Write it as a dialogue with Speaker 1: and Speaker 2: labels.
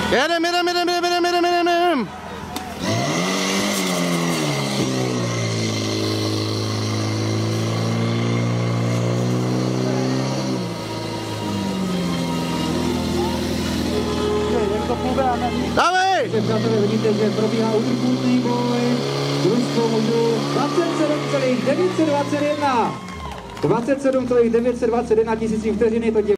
Speaker 1: Jedem. Dávej!
Speaker 2: Přátelé, vidíte, že probíhá utrputný boj. Družstvo mužů 27,921. 27,921 tisících vteřiny to